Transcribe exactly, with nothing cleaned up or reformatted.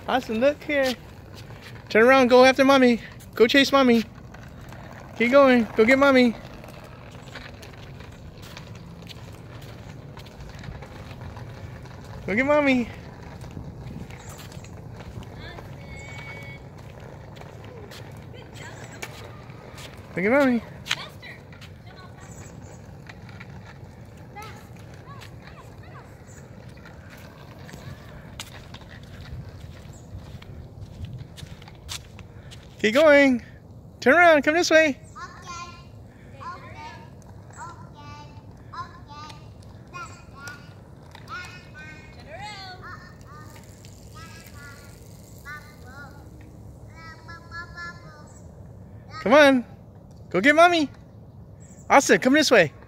Austin, look here. Turn around, go after mommy. Go chase mommy. Keep going. Go get mommy. Go get mommy. Look at mommy. Keep going. Turn around. Come this way. Come on. Go get mommy. Austin, come this way.